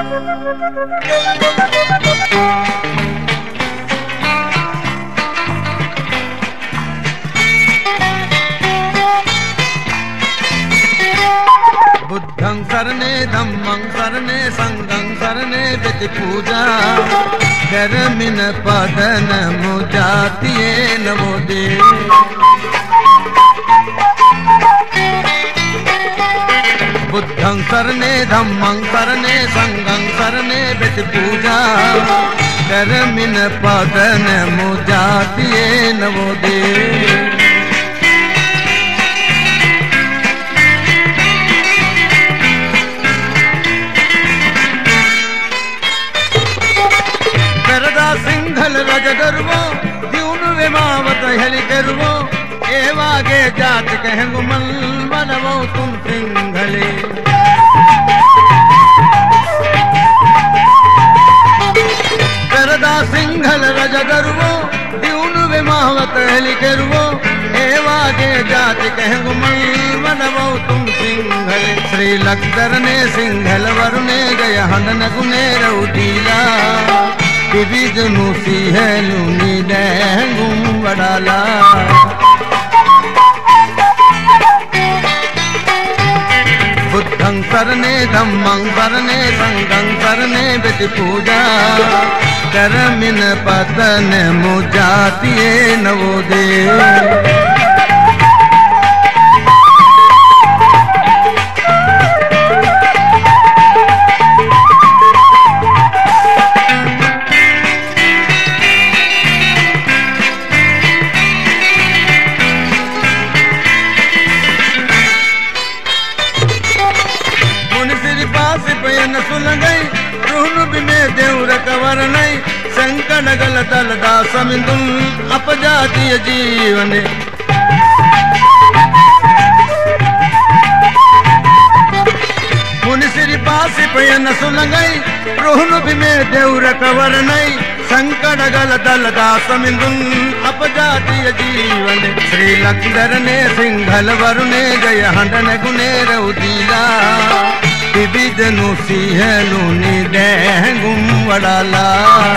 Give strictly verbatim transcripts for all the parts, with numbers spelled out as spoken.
बुद्धं शरणे धम्मं शरणे संघं शरणे विधि पूजा करमिन पदन मुजातिये नमो दे। बुद्धं शरणे धम्मं शरणे संघं शरणे विधि पूजा करमिन पदन मुजातिये नमो दे। सिंघल रज गरुवो द्यून विमावत हलि करुवो एवागे जात कहंगु मन बनवो तुम सिंघले। करदा सिंघल रज गरुवो द्यून विमावत हलि करुवो एवागे जात कहंगु मन बनवो तुम सिंघले। श्री लक्दर ने सिंघल वरुणे गय हंदन गुने रउदीला विविध मुसी है लूनी डेंगुम वडाला। बुद्धं शरणे धम्मं शरणे संघं शरणे विधि पूजा करमिन पतन मुजातिये नवो दे। संकट गल दल दास मिंदुम अपजातीय जीवने। मुनि श्री पास पयन सुलंगई रोहनु भी में देउर कवर नहीं। संकट गल दल दास मिंदुम अपजातीय जीवने। श्री लक्ष्मण ने सिंघल वरुणे गय हंडन गुने रउदीला विविध नुसी है लूनी डेंगुम वडाला।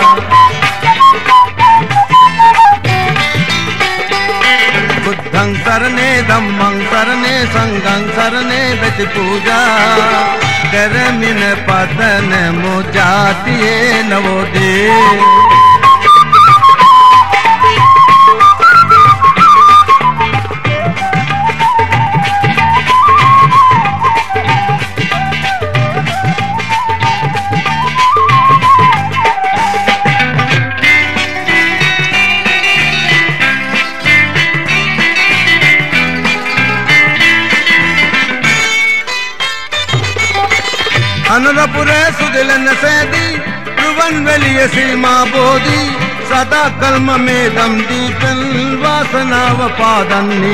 बुद्धं शरणे धम्मं शरणे संघं शरणे विधि पूजा करमिन पतन मुजातिये नवो दे। अनुरपुरे सुदिलन सैदी रुवन वेलिय सीमा बोधी सदा कलम में दम दीपन वासना व पादन्नी।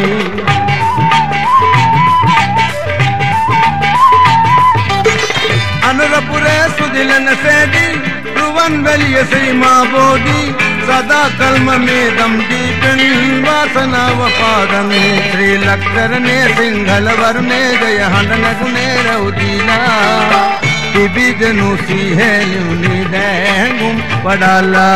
अनुरपुरे सुदिलन सैदी रुवन वेलिय सीमा बोधी सदा कलम में दम दीपन वासना व पादन्नी। श्री लक्ष्मण ने सिंघल वरुणे गय हंडन गुने रउदीला विविध नुसी है लूनी डेंगुम वडाला।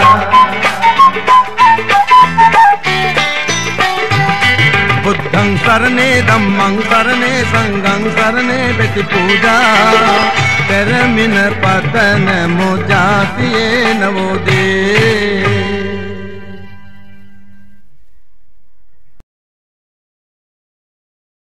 बुद्धं शरणे धम्मं शरणे संघं शरणे विधि पूजा करमिन पतन मुजातिये नवो दे।